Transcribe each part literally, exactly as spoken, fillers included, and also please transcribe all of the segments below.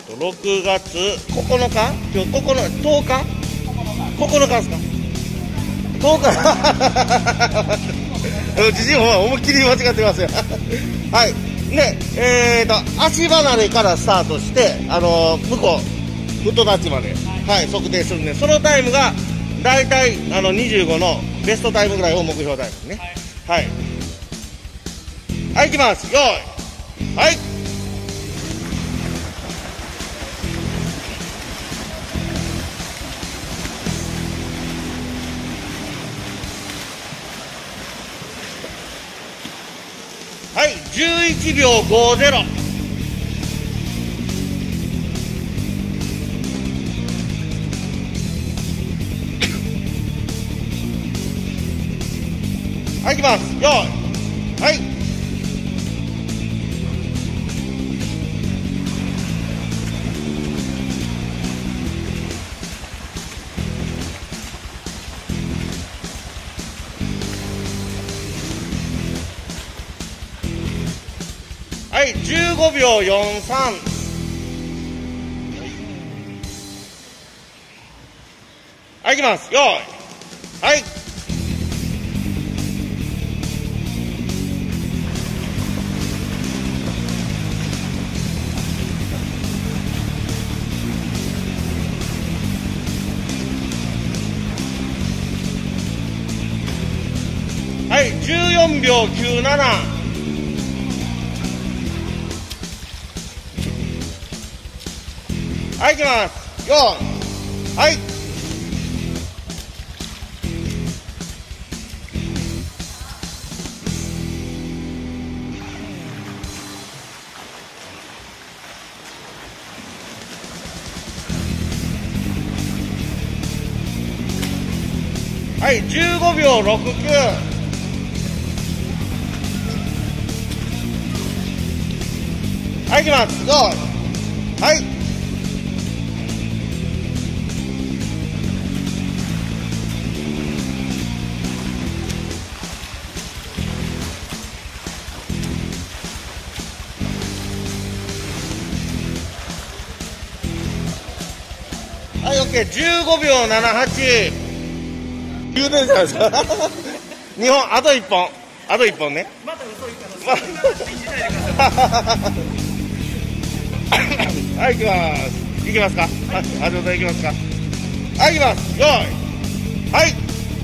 ろくがつここのか、今日ここのとおか、ここのかですか、とおか自身は思いっきり間違ってますよはいで、えーと足離れからスタートして、あのー、向こうフットタッチまで、はい、測定するんで、そのタイムがだいたいあのにじゅうごのベストタイムぐらいを目標タイムですね。はい、はい、いきます。よーい、はい、はい、じゅういちびょうごじゅう。はい、いきます。よーい、はい、はい、じゅうごびょうよんじゅうさん。はい、いきます。よーい、はい、はい、じゅうよんびょうきゅうじゅうなな。はい、いきます。よーい、はい、はい、じゅうごびょうろくじゅうきゅう。はい、いきます。よーい、はい、はい、オッケー。じゅうごびょうななじゅうはち。言うてるじゃないですかにほん、あといっぽん、あといっぽんね。また嘘言ったらはい、行きます。行きますか。はい、あとで行きますか。はい、行きます。よーい、はい、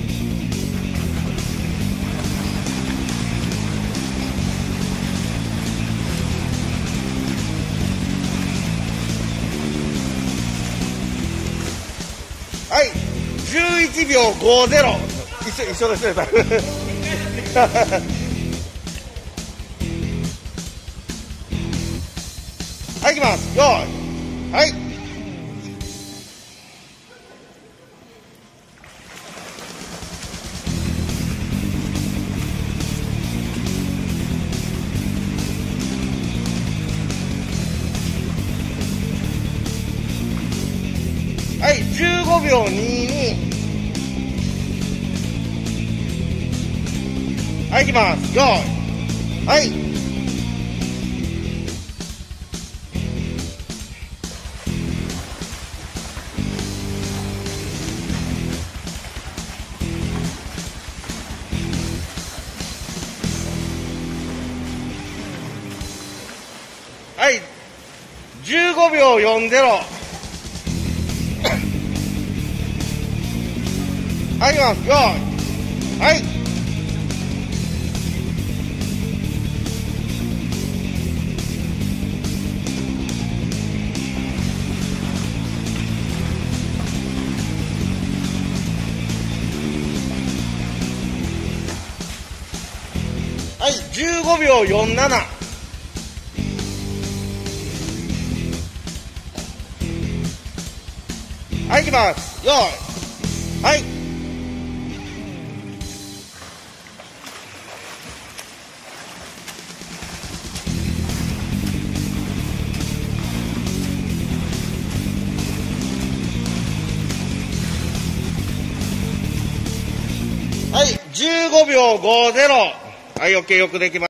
はい、じゅういちびょうごじゅう。一緒、一緒ですねはい、行きます。よーい、はい、はい、じゅうごびょうにじゅうに。はい、行きます。よーい、はい、はい、じゅうごびょうよんじゅう。はい、行きます。よーい、はい、はい、じゅうごびょうよんじゅうなな。はい、行きます。よーい、はい、はい、じゅうごびょうごじゅう。はい、オッケー、よくできました。